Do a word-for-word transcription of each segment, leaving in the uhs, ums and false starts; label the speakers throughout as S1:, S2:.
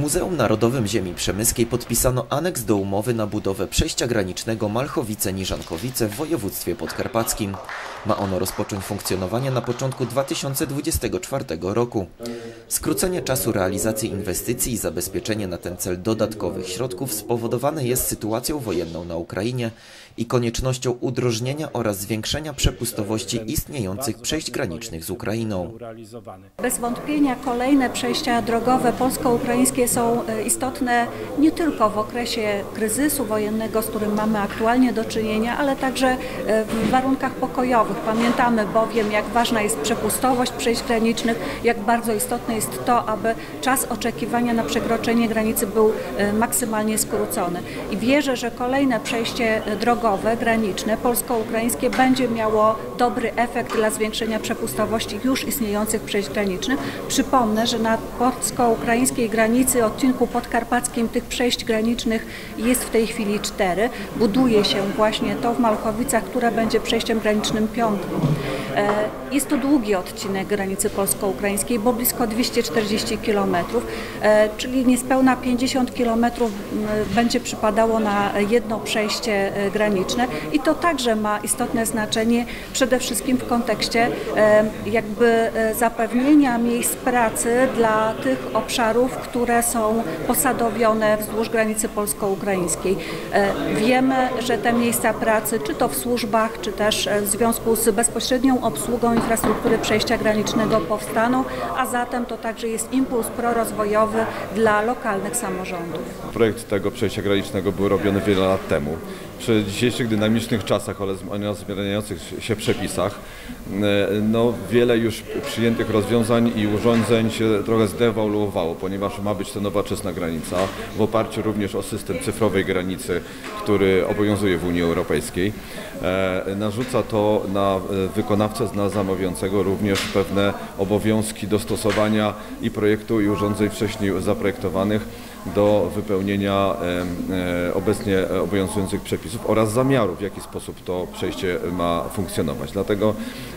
S1: Muzeum Narodowym Ziemi Przemyskiej podpisano aneks do umowy na budowę przejścia granicznego Malchowice-Niżankowice w województwie podkarpackim. Ma ono rozpocząć funkcjonowanie na początku dwa tysiące dwudziestego czwartego roku. Skrócenie czasu realizacji inwestycji i zabezpieczenie na ten cel dodatkowych środków spowodowane jest sytuacją wojenną na Ukrainie i koniecznością udrożnienia oraz zwiększenia przepustowości istniejących przejść granicznych z Ukrainą.
S2: Bez wątpienia kolejne przejścia drogowe polsko-ukraińskie są istotne nie tylko w okresie kryzysu wojennego, z którym mamy aktualnie do czynienia, ale także w warunkach pokojowych. Pamiętamy bowiem, jak ważna jest przepustowość przejść granicznych, jak bardzo istotne jest to, aby czas oczekiwania na przekroczenie granicy był maksymalnie skrócony. I wierzę, że kolejne przejście drogowe, graniczne, polsko-ukraińskie będzie miało dobry efekt dla zwiększenia przepustowości już istniejących przejść granicznych. Przypomnę, że na polsko-ukraińskiej granicy, odcinku podkarpackim tych przejść granicznych jest w tej chwili cztery. Buduje się właśnie to w Malchowicach, które będzie przejściem granicznym piątym. Jest to długi odcinek granicy polsko-ukraińskiej, bo blisko dwieście czterdzieści kilometrów, czyli niespełna pięćdziesiąt kilometrów będzie przypadało na jedno przejście graniczne i to także ma istotne znaczenie przede wszystkim w kontekście jakby zapewnienia miejsc pracy dla tych obszarów, które są posadowione wzdłuż granicy polsko-ukraińskiej. Wiemy, że te miejsca pracy, czy to w służbach, czy też w związku z bezpośrednią obsługą infrastruktury przejścia granicznego powstaną, a zatem to także jest impuls prorozwojowy dla lokalnych samorządów.
S3: Projekt tego przejścia granicznego był robiony wiele lat temu. Przy dzisiejszych dynamicznych czasach oraz zmieniających się przepisach no, wiele już przyjętych rozwiązań i urządzeń się trochę zdewaluowało, ponieważ ma być to nowoczesna granica w oparciu również o system cyfrowej granicy, który obowiązuje w Unii Europejskiej. Narzuca to na wykonawcę, na zamawiającego również pewne obowiązki dostosowania i projektu, i urządzeń wcześniej zaprojektowanych do wypełnienia obecnie obowiązujących przepisów oraz zamiaru, w jaki sposób to przejście ma funkcjonować. Dlatego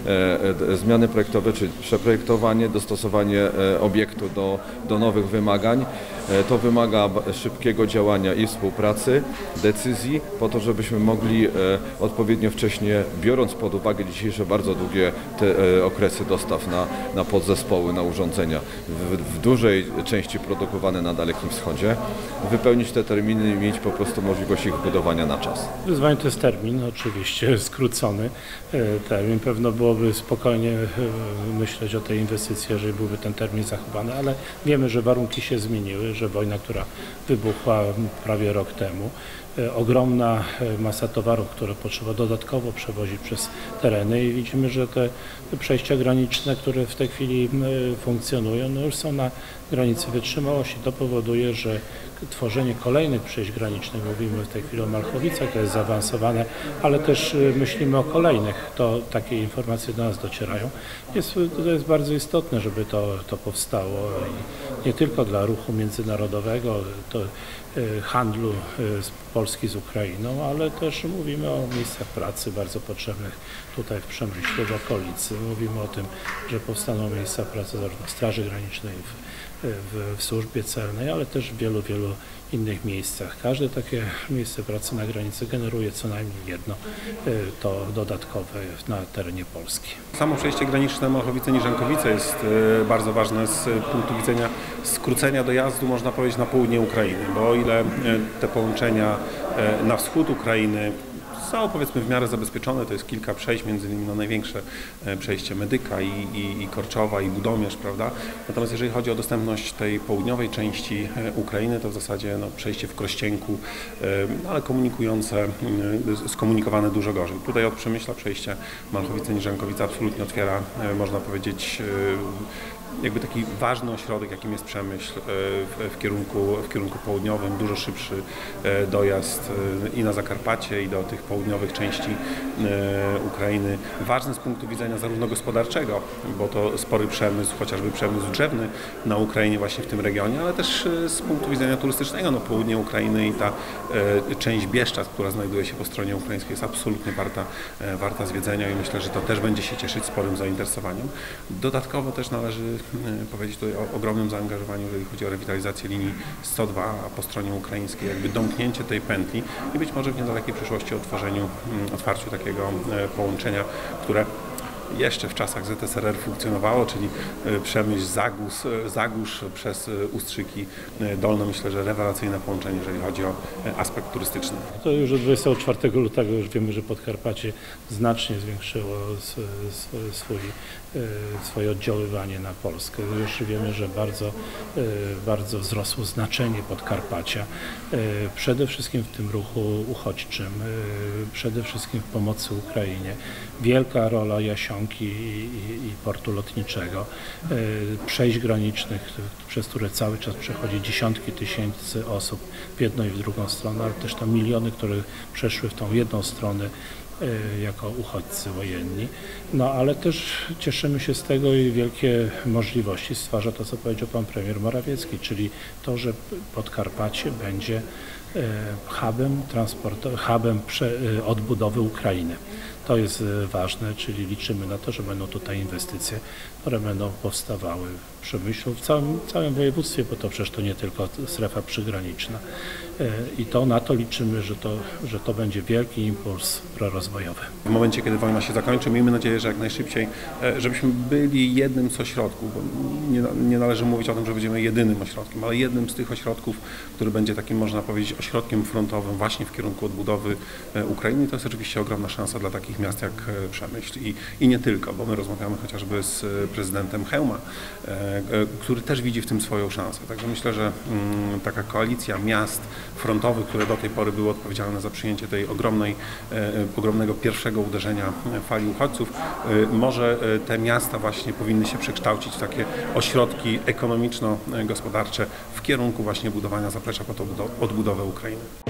S3: zmiany projektowe, czyli przeprojektowanie, dostosowanie obiektu do, do nowych wymagań, to wymaga szybkiego działania i współpracy, decyzji, po to, żebyśmy mogli odpowiednio wcześnie, biorąc pod uwagę dzisiejsze bardzo długie te okresy dostaw na, na podzespoły, na urządzenia, w, w dużej części produkowane na Dalekim Wschodzie, wypełnić te terminy i mieć po prostu możliwość ich budowania na czas.
S4: Wyzwanie to jest termin, oczywiście skrócony termin. Pewno byłoby spokojnie myśleć o tej inwestycji, jeżeli byłby ten termin zachowany, ale wiemy, że warunki się zmieniły, że wojna, która wybuchła prawie rok temu, ogromna masa towarów, które trzeba dodatkowo przewozić przez tereny i widzimy, że te przejścia graniczne, które w tej chwili funkcjonują, no już są na granicy wytrzymałości. To powoduje, że tworzenie kolejnych przejść granicznych, mówimy w tej chwili o Malchowicach, to jest zaawansowane, ale też myślimy o kolejnych, to takie informacje do nas docierają. Jest, to jest bardzo istotne, żeby to, to powstało i nie tylko dla ruchu międzynarodowego, to handlu z Polski z Ukrainą, ale też mówimy o miejscach pracy bardzo potrzebnych tutaj w Przemyślu, w okolicy. Mówimy o tym, że powstaną miejsca pracy zarówno w Straży Granicznej, w, w, w służbie celnej, ale też w wielu, wielu innych miejscach. Każde takie miejsce pracy na granicy generuje co najmniej jedno to dodatkowe na terenie Polski.
S5: Samo przejście graniczne Malchowice-Niżankowice jest bardzo ważne z punktu widzenia skrócenia dojazdu, można powiedzieć, na południe Ukrainy, bo o ile te połączenia na wschód Ukrainy są, powiedzmy, w miarę zabezpieczone, to jest kilka przejść, między innymi no, największe przejście Medyka i, i, i Korczowa i Budomierz, prawda? Natomiast jeżeli chodzi o dostępność tej południowej części Ukrainy, to w zasadzie no, przejście w Krościenku, ale komunikujące, skomunikowane dużo gorzej. Tutaj od Przemyśla przejście Malchowice-Niżankowice absolutnie otwiera, można powiedzieć, jakby taki ważny ośrodek, jakim jest Przemyśl w, w, kierunku, w kierunku południowym, dużo szybszy dojazd i na Zakarpacie, i do tych południowych części Ukrainy. Ważny z punktu widzenia zarówno gospodarczego, bo to spory przemysł, chociażby przemysł drzewny na Ukrainie, właśnie w tym regionie, ale też z punktu widzenia turystycznego, no południe Ukrainy i ta część Bieszczad, która znajduje się po stronie ukraińskiej, jest absolutnie warta, warta zwiedzenia i myślę, że to też będzie się cieszyć sporym zainteresowaniem. Dodatkowo też należy powiedzieć tutaj o ogromnym zaangażowaniu, jeżeli chodzi o rewitalizację linii sto dwa, a po stronie ukraińskiej jakby domknięcie tej pętli i być może w niedalekiej przyszłości otworzeniu, otwarciu takiego połączenia, które jeszcze w czasach Z S R R funkcjonowało, czyli Przemyśl, Zagórz, Zagórz przez Ustrzyki Dolne. Myślę, że rewelacyjne połączenie, jeżeli chodzi o aspekt turystyczny.
S4: To już od dwudziestego czwartego lutego już wiemy, że Podkarpacie znacznie zwiększyło swój, swoje oddziaływanie na Polskę. Już wiemy, że bardzo, bardzo wzrosło znaczenie Podkarpacia, przede wszystkim w tym ruchu uchodźczym, przede wszystkim w pomocy Ukrainie. Wielka rola Jasionki i, i, i portu lotniczego, przejść granicznych, przez które cały czas przechodzi dziesiątki tysięcy osób w jedną i w drugą stronę, ale też tam miliony, które przeszły w tą jedną stronę jako uchodźcy wojenni. No ale też cieszymy się z tego i wielkie możliwości stwarza to, co powiedział pan premier Morawiecki, czyli to, że Podkarpacie będzie hubem transportu, hubem odbudowy Ukrainy. To jest ważne, czyli liczymy na to, że będą tutaj inwestycje, które będą powstawały w Przemyślu, w całym, całym województwie, bo to przecież to nie tylko strefa przygraniczna. I to na to liczymy, że to, że to będzie wielki impuls prorozwojowy.
S5: W momencie, kiedy wojna się zakończy, miejmy nadzieję, że jak najszybciej, żebyśmy byli jednym z ośrodków, bo nie, nie należy mówić o tym, że będziemy jedynym ośrodkiem, ale jednym z tych ośrodków, który będzie takim, można powiedzieć, ośrodkiem frontowym właśnie w kierunku odbudowy Ukrainy. To jest oczywiście ogromna szansa dla takich miast jak Przemyśl i, i nie tylko, bo my rozmawiamy chociażby z prezydentem Chełma, który też widzi w tym swoją szansę. Także myślę, że mm, taka koalicja miast frontowych, które do tej pory były odpowiedzialne za przyjęcie tej ogromnej, e, ogromnego pierwszego uderzenia fali uchodźców, e, może te miasta właśnie powinny się przekształcić w takie ośrodki ekonomiczno-gospodarcze w kierunku właśnie budowania zaplecza pod odbudowę Ukrainy.